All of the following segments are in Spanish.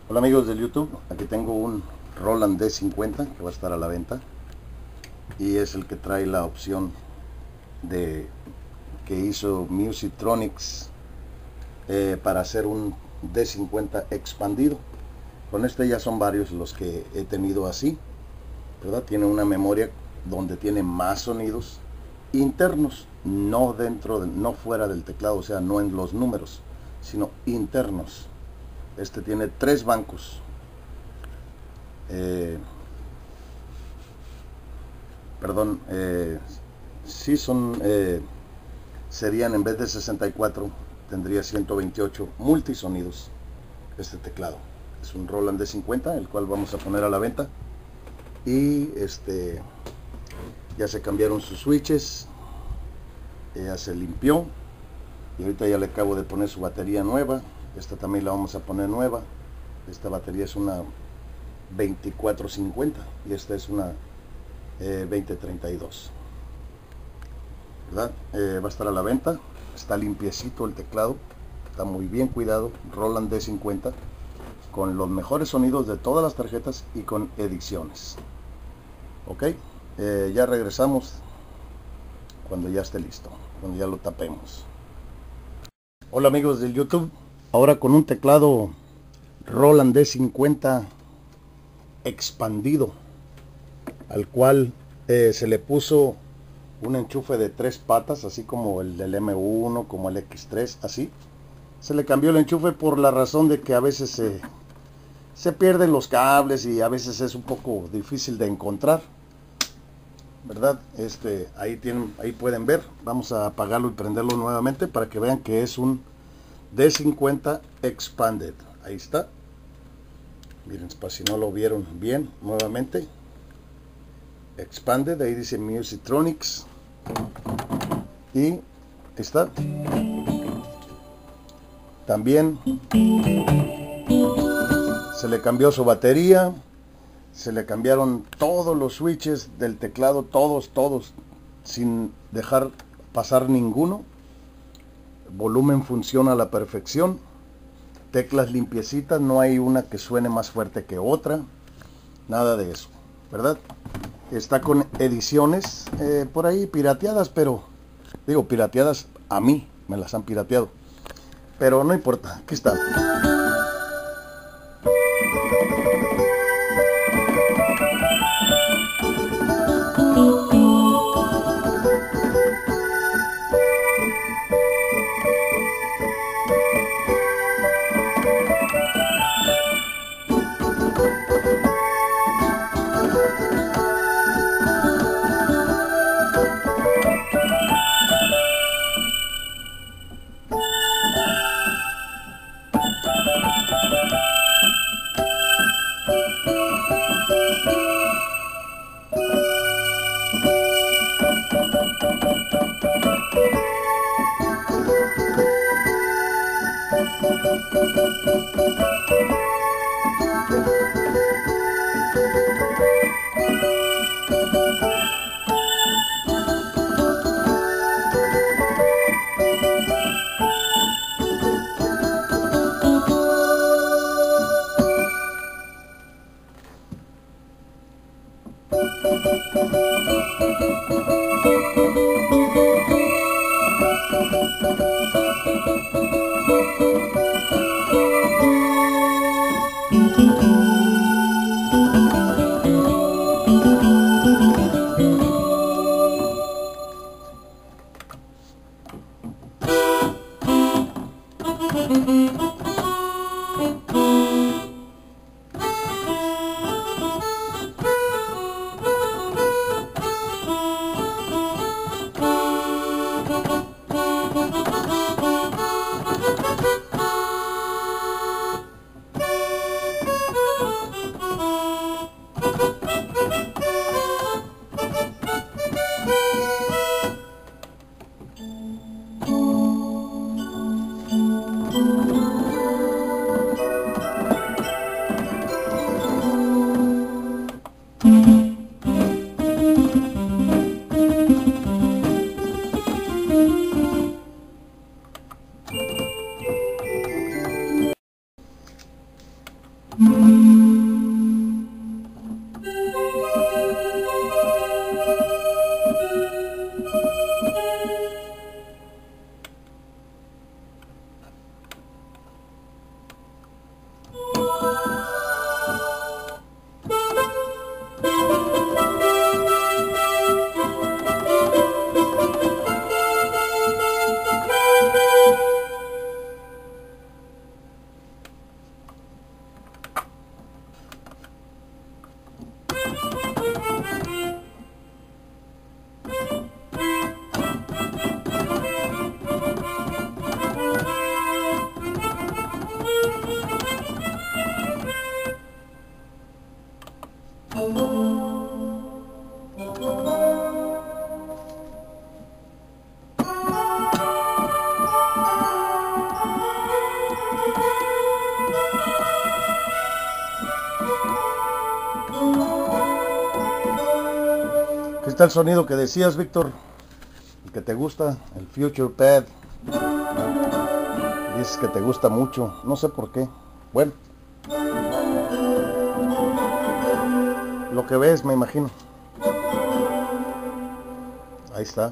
Hola amigos del YouTube, aquí tengo un Roland D50 que va a estar a la venta y es el que trae la opción de que hizo Musictronics para hacer un D50 expandido. Con este ya son varios los que he tenido así, ¿verdad? Tiene una memoria donde tiene más sonidos internos, no dentro, no fuera del teclado, o sea, no en los números, sino internos. Este tiene 3 bancos. Sí son, serían en vez de 64, tendría 128 multisonidos este teclado. Es un Roland D50, el cual vamos a poner a la venta. Y ya se cambiaron sus switches, ya se limpió y ahorita ya le acabo de poner su batería nueva. Esta también la vamos a poner nueva. Esta batería es una 2450 y esta es una 2032, ¿verdad? Va a estar a la venta. Está limpiecito el teclado, está muy bien cuidado. Roland D50 con los mejores sonidos de todas las tarjetas y con ediciones. Ok, ya regresamos cuando ya esté listo, cuando ya lo tapemos. Hola amigos del YouTube, ahora con un teclado Roland D50 expandido, al cual se le puso un enchufe de 3 patas, así como el del M1, como el X3, así. Se le cambió el enchufe por la razón de que a veces se pierden los cables y a veces es un poco difícil de encontrar, ¿verdad? Ahí pueden ver. Vamos a apagarlo y prenderlo nuevamente para que vean que es un D50 Expanded. Ahí está. Miren, para si no lo vieron bien, nuevamente. Expanded, ahí dice Musictronics. Y ahí está. También se le cambió su batería. Se le cambiaron todos los switches del teclado, todos, sin dejar pasar ninguno. El volumen funciona a la perfección. Teclas limpiecitas, no hay una que suene más fuerte que otra. Nada de eso, ¿verdad? Está con ediciones por ahí pirateadas, pero digo pirateadas, a mí me las han pirateado. Pero no importa, aquí está. está el sonido que decías, Víctor, el que te gusta, el Future Pad. Dices que te gusta mucho, no sé por qué. Bueno, lo que ves, me imagino. Ahí está.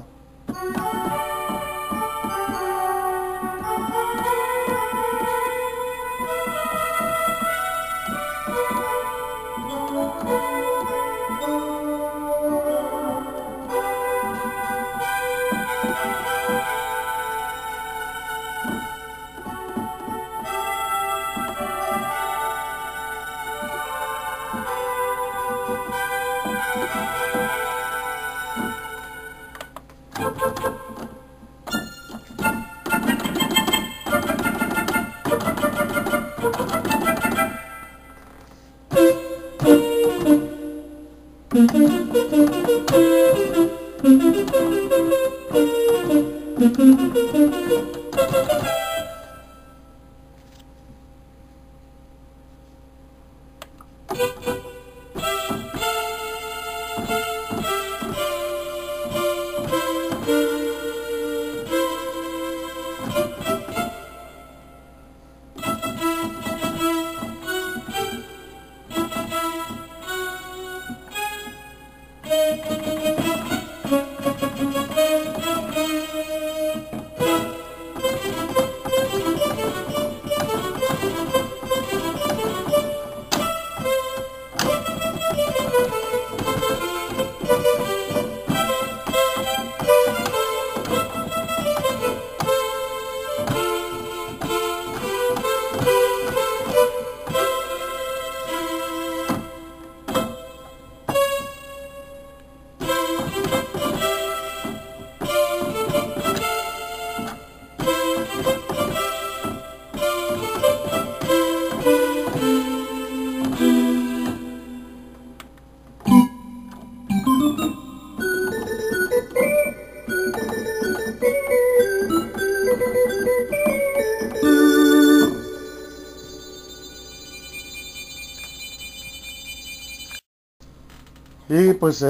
Y pues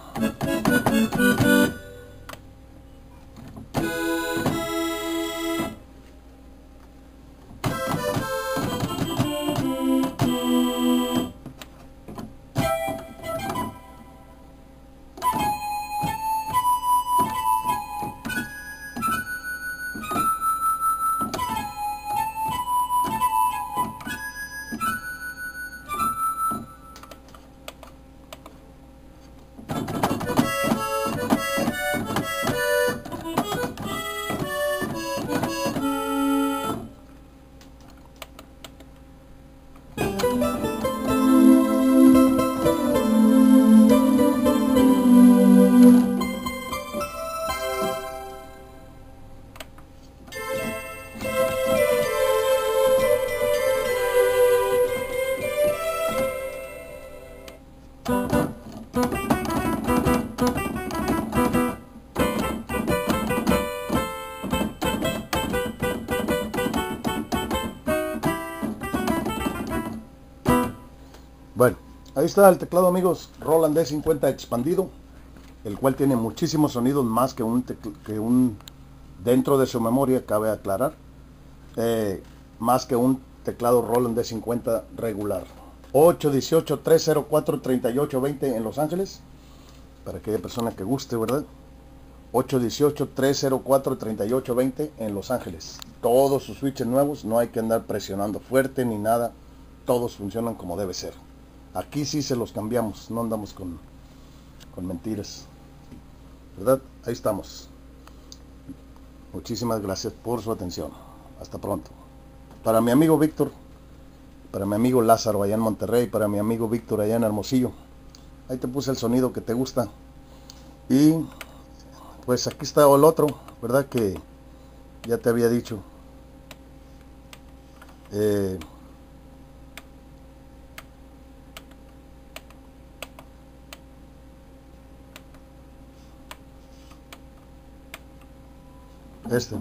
bueno, ahí está el teclado, amigos, Roland D50 expandido, el cual tiene muchísimos sonidos más que un dentro de su memoria, cabe aclarar, más que un teclado Roland D50 regular. 818-304-3820 en Los Ángeles, para aquella persona que guste, ¿verdad? 818-304-3820 en Los Ángeles. Todos sus switches nuevos, no hay que andar presionando fuerte ni nada, todos funcionan como debe ser. Aquí sí se los cambiamos, no andamos con mentiras, ¿verdad? Ahí estamos. Muchísimas gracias por su atención. Hasta pronto. Para mi amigo Víctor, para mi amigo Lázaro allá en Monterrey, para mi amigo Víctor allá en Hermosillo, ahí te puse el sonido que te gusta. Y pues aquí está el otro, ¿verdad? Que ya te había dicho. Este.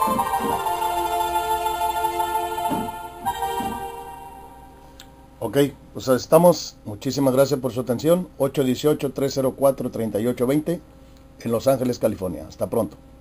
Ok, pues estamos. Muchísimas gracias por su atención. 818-304-3820 en Los Ángeles, California. Hasta pronto.